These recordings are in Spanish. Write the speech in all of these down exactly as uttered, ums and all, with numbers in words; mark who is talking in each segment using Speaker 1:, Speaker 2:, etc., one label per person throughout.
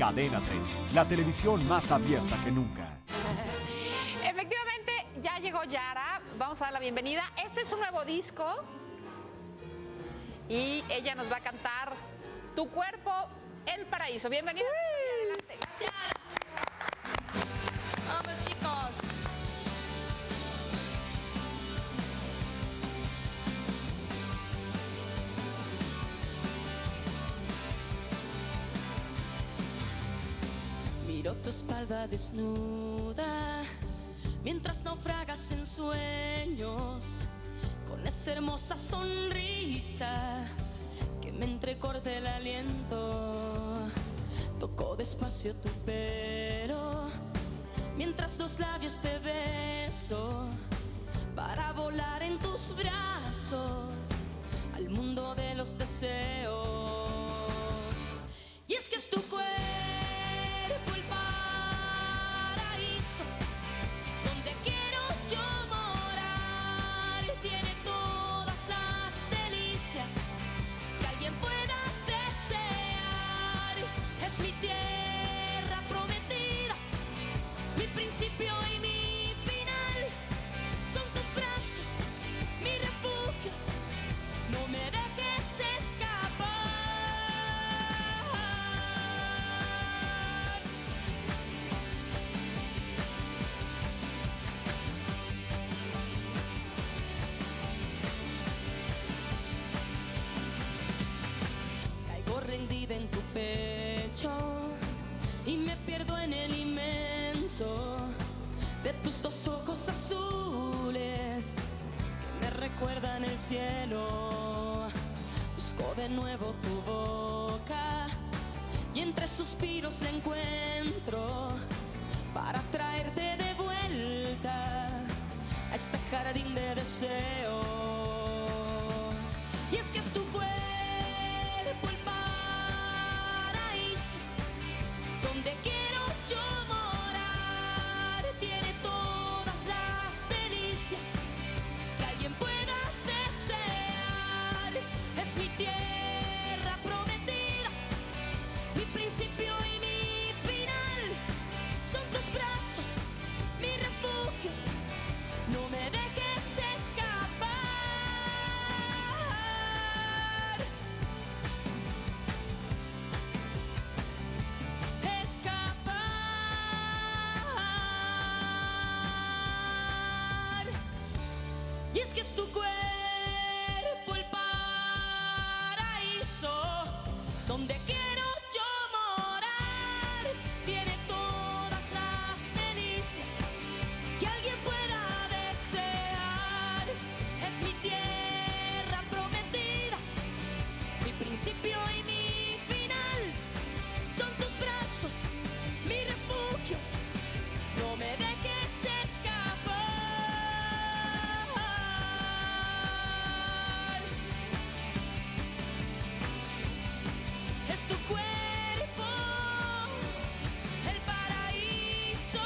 Speaker 1: Cadena treinta, la televisión más abierta que nunca.
Speaker 2: Efectivamente, ya llegó Yara. Vamos a dar la bienvenida. Este es un nuevo disco. Y ella nos va a cantar Tu cuerpo, el paraíso. Bienvenida. Adelante.
Speaker 3: Gracias. Vamos, chicos. Miro tu espalda desnuda mientras naufragas en sueños, con esa hermosa sonrisa que me entrecorta el aliento. Toco despacio tu pelo mientras los labios te beso, para volar en tus brazos al mundo de los deseos. Y es que es tu cuerpo el paraíso donde quiero yo morar. Tiene todas las delicias que alguien pueda desear. Es mi tierra prometida, mi principio y mi final. Son tus brazos, mi refugio, no me dejes escapar. Rendida en tu pecho y me pierdo en el inmenso de tus dos ojos azules que me recuerdan el cielo. Busco de nuevo tu boca y entre suspiros la encuentro para traerte de vuelta a este jardín de deseos. Y es que es tu cuerpo el paraíso donde quiero yo morar. Tiene todas las delicias que alguien pueda desear. Es mi tierra prometida, mi principio y mi final. Son tus brazos, mi refugio, no me dejes escapar. Y es que es tu cuerpo el paraíso donde quiero yo morar. Tiene todas las delicias que alguien pueda desear. Es mi tierra prometida, mi principio y mi final. Son tus brazos, mi refugio, no me dejes escapar. Es tu cuerpo el paraíso.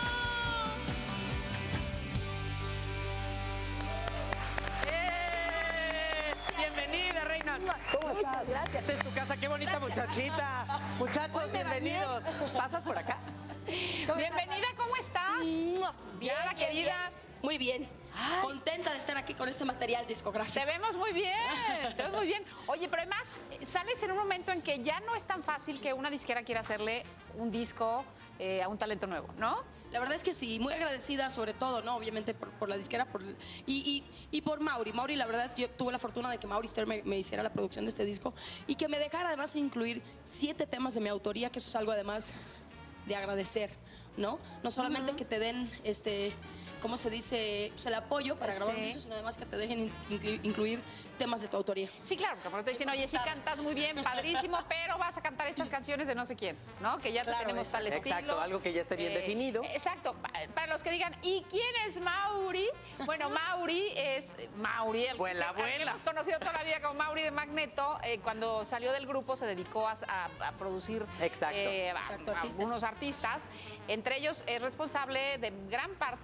Speaker 2: ¡Eh! Bienvenida, reina.
Speaker 4: ¿Cómo estás?
Speaker 2: Gracias. Esta es tu casa. Qué bonita muchachita. Muchachos,
Speaker 4: Hoy me
Speaker 2: bienvenidos. ¿Pasas por acá? Bienvenida, ¿cómo estás?
Speaker 3: Bien,
Speaker 2: Diana,
Speaker 3: bien,
Speaker 2: querida.
Speaker 3: bien. Muy bien.
Speaker 2: Ay.
Speaker 3: Contenta de estar aquí con este material discográfico.
Speaker 2: Te vemos muy bien, te vemos muy bien. Oye, pero además sales en un momento en que ya no es tan fácil que una disquera quiera hacerle un disco eh, a un talento nuevo, ¿no?
Speaker 3: La verdad es que sí, muy agradecida sobre todo, ¿no? Obviamente por, por la disquera por, y, y, y por Mauri. Mauri, la verdad es que yo tuve la fortuna de que Mauri Stern me, me hiciera la producción de este disco y que me dejara además incluir siete temas de mi autoría, que eso es algo además de agradecer, ¿no? No solamente uh-huh. que te den este... ¿cómo se dice? Pues el apoyo para grabar
Speaker 2: Sí.
Speaker 3: un disco, sino además que te dejen inclu incluir temas de tu autoría.
Speaker 2: Sí, claro, porque te dicen, oye, sí cantas muy bien, padrísimo, pero vas a cantar estas canciones de no sé quién, ¿no? Que ya
Speaker 3: Claro,
Speaker 2: tenemos tal estilo.
Speaker 5: Exacto, algo que ya esté bien
Speaker 2: Eh,
Speaker 5: definido.
Speaker 2: Exacto. Para los que digan, ¿y quién es Mauri? Bueno, Mauri es Mauri, el
Speaker 5: Pues la
Speaker 2: al que
Speaker 5: abuela.
Speaker 2: hemos conocido toda la vida como Mauri de Magneto. Eh, cuando salió del grupo se dedicó a, a, a producir
Speaker 5: Exacto.
Speaker 2: eh, a-
Speaker 3: Exacto,
Speaker 2: a
Speaker 3: artistas.
Speaker 2: algunos artistas. Entre ellos es responsable de gran parte de la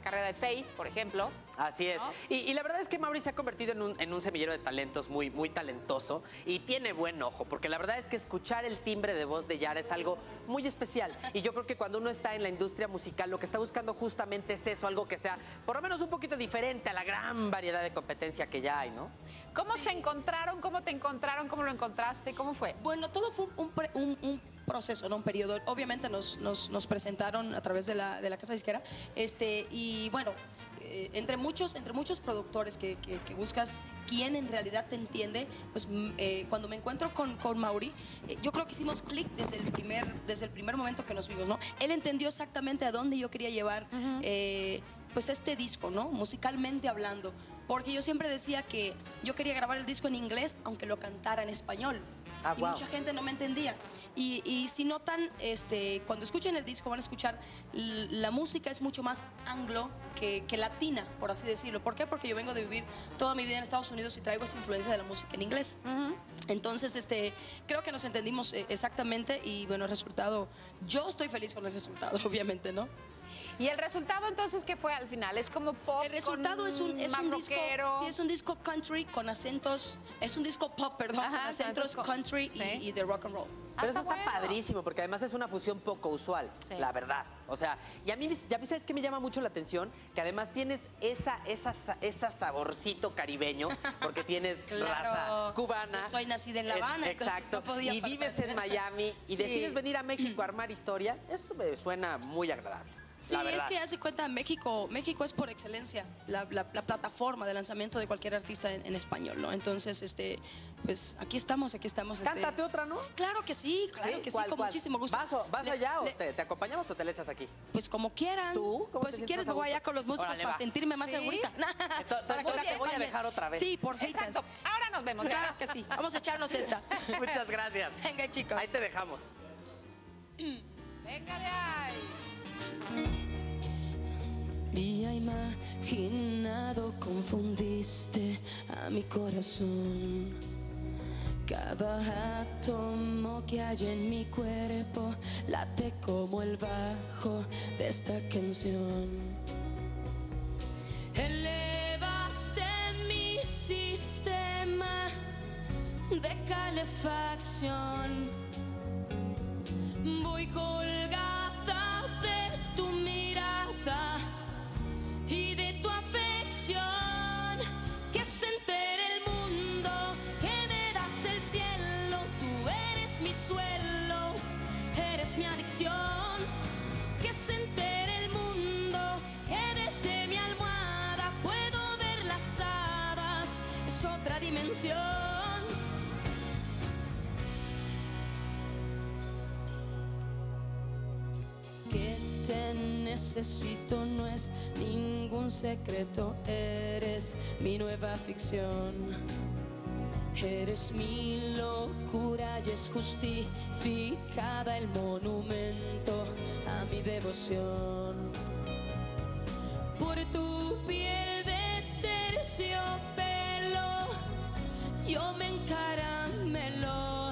Speaker 2: carrera de Faith, por ejemplo.
Speaker 4: Así es.
Speaker 2: ¿No?
Speaker 4: Y, y la verdad es que Mauri se ha convertido en un, en un semillero de talentos muy, muy talentoso y tiene buen ojo, porque la verdad es que escuchar el timbre de voz de Yara es algo muy especial. Y yo creo que cuando uno está en la industria musical, lo que está buscando justamente es eso, algo que sea por lo menos un poquito diferente a la gran variedad de competencia que ya hay, ¿no?
Speaker 2: ¿Cómo
Speaker 3: Sí.
Speaker 2: se encontraron? ¿Cómo te encontraron? ¿Cómo lo encontraste? ¿Cómo fue?
Speaker 3: Bueno, todo fue un, pre- un- un proceso, ¿no? Un periodo. Obviamente nos, nos, nos presentaron a través de la, de la casa disquera. Este, y bueno, eh, entre, muchos, entre muchos productores que, que- que buscas quién en realidad te entiende, pues mm, eh, cuando me encuentro con, con Mauri, eh, yo creo que hicimos clic desde el primer, desde el primer momento que nos vimos, ¿no? Él entendió exactamente a dónde yo quería llevar eh, pues este disco, ¿no? Musicalmente hablando. Porque yo siempre decía que yo quería grabar el disco en inglés, aunque lo cantara en español.
Speaker 4: Ah,
Speaker 3: y
Speaker 4: wow.
Speaker 3: mucha gente no me entendía. Y, y si notan, este, cuando escuchen el disco van a escuchar l- la música es mucho más anglo que, que latina, por así decirlo. ¿Por qué? Porque yo vengo de vivir toda mi vida en Estados Unidos y traigo esa influencia de la música en inglés. Entonces, este, creo que nos entendimos eh, exactamente y bueno, el resultado, yo estoy feliz con el resultado, obviamente, ¿no?
Speaker 2: ¿Y el resultado entonces qué fue al final? ¿Es como pop?
Speaker 3: El resultado
Speaker 2: con
Speaker 3: es un, es
Speaker 2: más
Speaker 3: un disco,
Speaker 2: rockero?
Speaker 3: sí, es un disco country con acentos, es un disco pop, perdón,
Speaker 2: Ajá,
Speaker 3: con
Speaker 2: con
Speaker 3: acentos
Speaker 2: acentos
Speaker 3: country
Speaker 2: sí.
Speaker 3: y, y de rock and roll.
Speaker 2: Ah,
Speaker 4: Pero eso está
Speaker 2: bueno.
Speaker 4: padrísimo, porque además es una fusión poco usual,
Speaker 2: Sí.
Speaker 4: la verdad. O sea, y a mí, ya sabes que me llama mucho la atención, que además tienes esa, esa, sa- esa saborcito caribeño, porque tienes
Speaker 3: Claro.
Speaker 4: raza cubana.
Speaker 3: Yo soy nacida en La Habana,
Speaker 4: Eh,
Speaker 3: entonces
Speaker 4: exacto.
Speaker 3: no podía
Speaker 4: y
Speaker 3: faltar.
Speaker 4: vives en Miami y
Speaker 3: Sí.
Speaker 4: decides venir a México a armar historia. Eso me suena muy agradable.
Speaker 3: Sí,
Speaker 4: la verdad.
Speaker 3: es que hace cuenta, México, México es por excelencia la, la- la plataforma de lanzamiento de cualquier artista en, en español, ¿no? Entonces, este, pues aquí estamos, aquí estamos. este-
Speaker 4: Cántate otra, ¿no?
Speaker 3: Claro que sí, claro que sí,
Speaker 4: ¿Cuál,
Speaker 3: con
Speaker 4: cuál?
Speaker 3: muchísimo gusto.
Speaker 4: ¿Vas, o- vas
Speaker 3: Le-
Speaker 4: allá o
Speaker 3: le-
Speaker 4: te, te acompañamos o te le echas aquí?
Speaker 3: Pues como quieran.
Speaker 4: ¿Tú? ¿Cómo
Speaker 3: Pues
Speaker 4: te
Speaker 3: si quieres
Speaker 4: sientes
Speaker 3: me voy
Speaker 4: más a
Speaker 3: allá con los músicos
Speaker 4: Órale,
Speaker 3: para
Speaker 4: va.
Speaker 3: sentirme más
Speaker 2: ¿Sí?
Speaker 3: segurita.
Speaker 4: Entonces,
Speaker 3: Para que
Speaker 4: te
Speaker 3: me
Speaker 4: voy a
Speaker 3: acompañen.
Speaker 4: dejar otra vez.
Speaker 3: Sí, por fin.
Speaker 2: Exacto. Ahora nos vemos.
Speaker 3: Claro
Speaker 2: ya.
Speaker 3: que sí. Vamos a echarnos esta.
Speaker 4: Muchas gracias.
Speaker 3: Venga, chicos.
Speaker 4: Ahí te dejamos.
Speaker 2: Venga de ahí.
Speaker 3: Había imaginado, confundiste a mi corazón. Cada átomo que hay en mi cuerpo late como el bajo de esta canción. Elevaste mi sistema de calefacción. Voy colgada de tu mirada y de tu afección. Que se entere el mundo que me das el cielo. Tú eres mi suelo, eres mi adicción. Que se entere el mundo que desde mi almohada puedo ver las hadas. Es otra dimensión. Que te necesito no es ningún secreto, eres mi nueva ficción. Eres mi locura y es justificada el monumento a mi devoción. Por tu piel de terciopelo yo me encaramelo.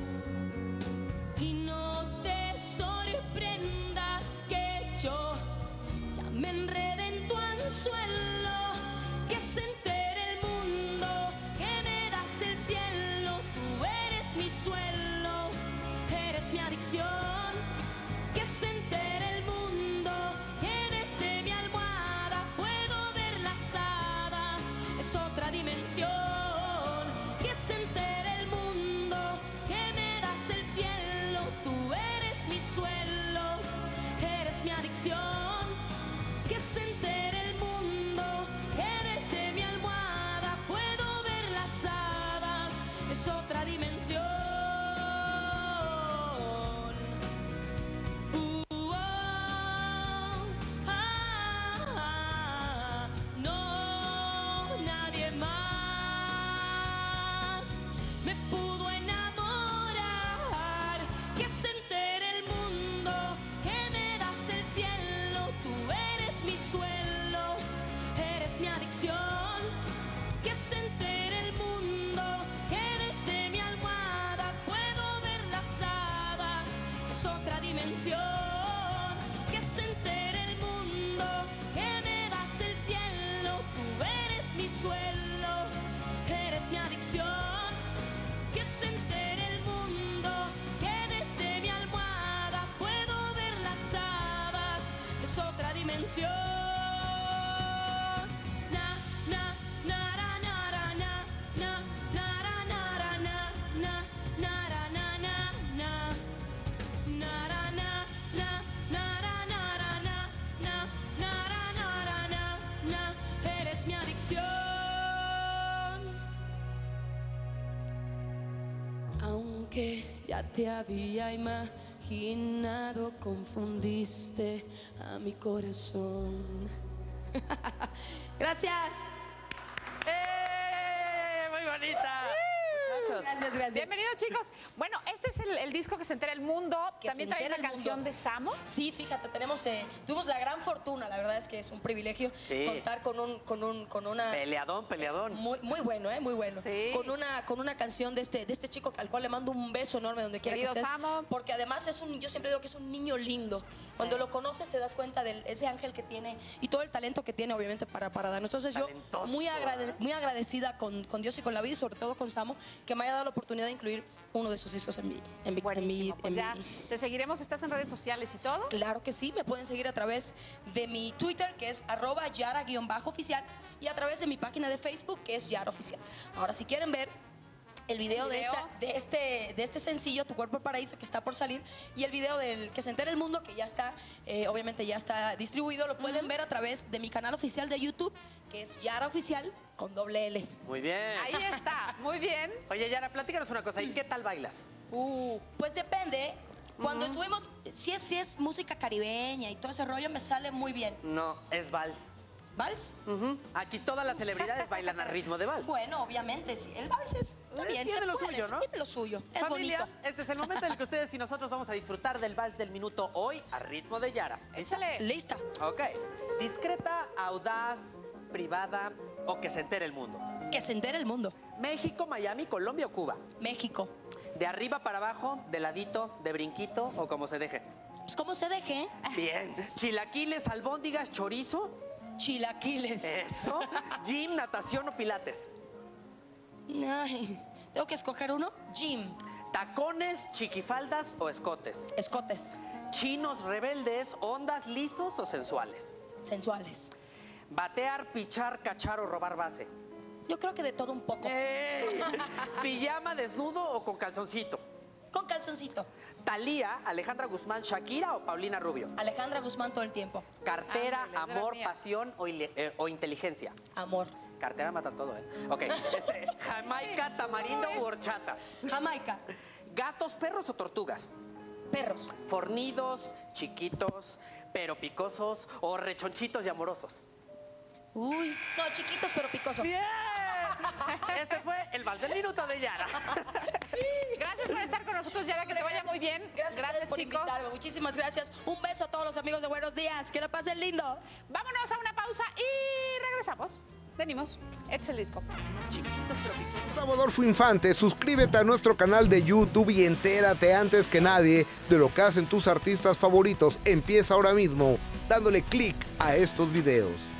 Speaker 3: Y no te sorprendas que yo ya me enredé en tu anzuelo. Que se entere el mundo que me das el cielo. Tú eres mi suelo, eres mi adicción. Que se entere el mundo que desde mi almohada puedo ver las hadas. Es otra dimensión. Que se entere el mundo que me das el cielo. Tú eres mi suelo, eres mi adicción. Que se entere el mundo que desde mi almohada puedo ver las hadas. Es otra dimensión. Uh, oh, ah, ah, no, nadie más me pudo enamorar. Que se entere el mundo que me das el cielo. Tú eres mi suelo, eres mi adicción. Que se entere el mundo que desde mi almohada puedo ver las hadas. Es otra dimensión. Que se entere el mundo que me consuelo, eres mi adicción. Que se entere el mundo que desde mi almohada puedo ver las hadas, es otra dimensión. Na, na, nara, nara, na, na, nara, nara, na, na, nara, na, na, na. Nara, na, na, nara, nara, na, na, nara, nara, na, na. Eres mi adicción. Aunque ya te había imaginado, confundiste a mi corazón. Gracias.
Speaker 4: ¡Eh! ¡Muy bonita! Muchachos.
Speaker 3: Gracias, gracias.
Speaker 2: Bienvenidos, chicos. Bueno, este es el, el disco que se entera el mundo.
Speaker 3: Que
Speaker 2: También
Speaker 3: se
Speaker 2: trae una
Speaker 3: entera el
Speaker 2: canción
Speaker 3: mundo.
Speaker 2: de Samo.
Speaker 3: Sí, fíjate, tenemos, eh, tuvimos la gran fortuna, la verdad es que es un privilegio
Speaker 4: Sí.
Speaker 3: contar con un, con un, con una
Speaker 4: Peleadón, peleadón.
Speaker 3: muy, muy bueno, eh, muy bueno.
Speaker 2: Sí.
Speaker 3: Con una, con una canción de este, de este chico al cual le mando un beso enorme donde quiera que
Speaker 2: Querido
Speaker 3: estés.
Speaker 2: Samo.
Speaker 3: Porque además es un, yo siempre digo que es un niño lindo. Cuando lo conoces te das cuenta de ese ángel que tiene y todo el talento que tiene, obviamente, para, para darnos. Entonces yo
Speaker 4: Talentoso,
Speaker 3: muy, agrade-
Speaker 4: ¿eh?
Speaker 3: muy agradecida con, con Dios y con la vida y sobre todo con Samo, que me haya dado la oportunidad de incluir uno de sus discos en mi, en mi, en mi,
Speaker 2: Buenísimo. Pues
Speaker 3: en
Speaker 2: ya
Speaker 3: mi-
Speaker 2: te seguiremos. ¿Estás en redes sociales y todo?
Speaker 3: Claro que sí, me pueden seguir a través de mi Twitter, que es arroba yara-oficial, y a través de mi página de Facebook, que es Yara Oficial. Ahora, si quieren ver el video, de,
Speaker 2: video?
Speaker 3: esta, de, este, de este sencillo, Tu Cuerpo Paraíso, que está por salir, y el video del Que se entere el mundo, que ya está, eh, obviamente ya está distribuido, lo pueden ver a través de mi canal oficial de YouTube, que es Yara Oficial, con doble L.
Speaker 4: Muy bien.
Speaker 2: Ahí está. Muy bien.
Speaker 4: Oye, Yara, platícanos una cosa. ¿Y qué tal bailas?
Speaker 2: Uh,
Speaker 3: Pues depende. Cuando estuvimos, si es, si es música caribeña y todo ese rollo, me sale muy bien.
Speaker 4: No, es vals.
Speaker 3: ¿Vals?
Speaker 4: Ujú. Aquí todas las celebridades bailan a ritmo de vals.
Speaker 3: Bueno, obviamente, sí. El vals es también
Speaker 4: tiene
Speaker 3: se
Speaker 4: lo
Speaker 3: puede,
Speaker 4: suyo,
Speaker 3: sí,
Speaker 4: ¿no?
Speaker 3: Tiene lo suyo. Es
Speaker 4: Familia,
Speaker 3: bonito.
Speaker 4: este es el momento en el que ustedes y nosotros vamos a disfrutar del vals del minuto hoy a ritmo de Yara. ¿Lista?
Speaker 2: échale.
Speaker 3: Lista.
Speaker 4: Ok. Discreta, audaz, privada o que se entere el mundo.
Speaker 3: Que se entere el mundo.
Speaker 4: México, Miami, Colombia o Cuba.
Speaker 3: México.
Speaker 4: De arriba para abajo, de ladito, de brinquito o como se deje.
Speaker 3: Pues como se deje,
Speaker 4: Bien. Chilaquiles, albóndigas, chorizo.
Speaker 3: chilaquiles.
Speaker 4: Eso. Gym, natación o pilates.
Speaker 3: Ay, tengo que escoger uno. Gym.
Speaker 4: Tacones, chiquifaldas o escotes.
Speaker 3: Escotes.
Speaker 4: Chinos rebeldes, ondas lisos o sensuales.
Speaker 3: Sensuales.
Speaker 4: Batear, pichar, cachar o robar base.
Speaker 3: Yo creo que de todo un poco.
Speaker 4: ¡Ey! Pijama desnudo o con calzoncito.
Speaker 3: Con calzoncito.
Speaker 4: Talía, Alejandra Guzmán, Shakira o Paulina Rubio.
Speaker 3: Alejandra Guzmán todo el tiempo.
Speaker 4: Cartera,
Speaker 2: Ándale, de la
Speaker 4: amor,
Speaker 2: mía.
Speaker 4: pasión o, ile- eh, o inteligencia.
Speaker 3: Amor.
Speaker 4: Cartera mata todo, ¿eh? Ok. Este, Jamaica, tamarindo u horchata.
Speaker 3: Jamaica.
Speaker 4: Gatos, perros o tortugas.
Speaker 3: Perros.
Speaker 4: Fornidos, chiquitos, pero picosos o rechonchitos y amorosos.
Speaker 3: Uy. No, chiquitos pero picosos.
Speaker 4: ¡Bien! Este fue el vals del minuto de Yara.
Speaker 2: Gracias por estar con nosotros, Yara. Que te vaya muy bien.
Speaker 3: Gracias, a ustedes por
Speaker 2: chicos.
Speaker 3: invitarme. Muchísimas gracias. Un beso a todos los amigos de Buenos Días. Que la pasen lindo.
Speaker 2: Vámonos a una pausa y regresamos. Venimos. Este es el disco.
Speaker 4: Chiquitos, pero picosos.
Speaker 5: Gustavo Adolfo Infante, suscríbete a nuestro canal de YouTube y entérate antes que nadie de lo que hacen tus artistas favoritos. Empieza ahora mismo dándole clic a estos videos.